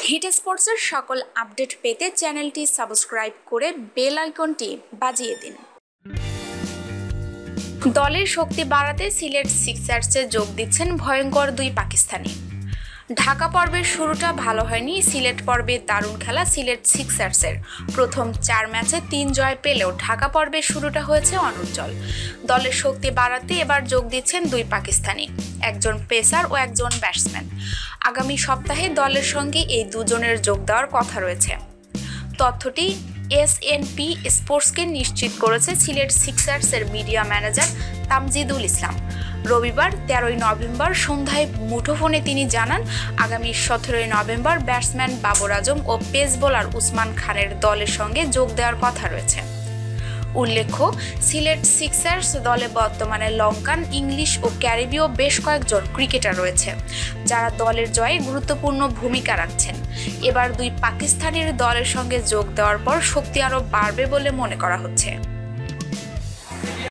Hit স্পোর্টসের সকল update পেতে চ্যানেলটি সাবস্ক্রাইব করে বেল আইকনটি বাজিয়ে দিন। দলের শক্তি বাড়াতে সিলেট সিক্সার্সে যোগ দিচ্ছেন ভয়ঙ্কর দুই পাকিস্তানি। ঢাকা পর্বের শুরুটা ভালো হয়নি। সিলেট পর্বে দারুণ খেলা সিলেট সিক্সার্সের। প্রথম 4 ম্যাচে 3 জয় পেলেও ঢাকা পর্বের শুরুটা হয়েছে অনুজ্জ্বল। দলের শক্তি বাড়াতে এবার যোগ দিচ্ছেন দুই পাকিস্তানি, একজন পেসার ও একজন ব্যাটসম্যান। আগামী সপ্তাহে দলের সঙ্গে এই দুজনের যোগ দেওয়ার কথা রয়েছে। তথ্যটি এসএনপি স্পোর্টসকে নিশ্চিত করেছে সিলেট সিক্সার্সের মিডিয়া ম্যানেজার তামজিদুল ইসলাম। রবিবার 13 নভেম্বর সন্ধ্যায় মুঠোফোনে তিনি জানান, আগামী 17 নভেম্বর ব্যাটসম্যান বাবর আজম ও পেস বোলার উসমান খানের দলের সঙ্গে যোগ দেওয়ার কথা রয়েছে। উল্লেখ্য, সিলেট সিক্সার্স দলে বর্তমানে লঙ্কান, ইংলিশ ও ক্যারিবীয় বেশ কয়েকজন ক্রিকেটার রয়েছে, যারা দলের জয়ে গুরুত্বপূর্ণ ভূমিকা রাখছেন। এবার দুই পাকিস্তানির দলের সঙ্গে যোগ দেওয়ার পর শক্তি আরও বাড়বে বলে মনে করা হচ্ছে।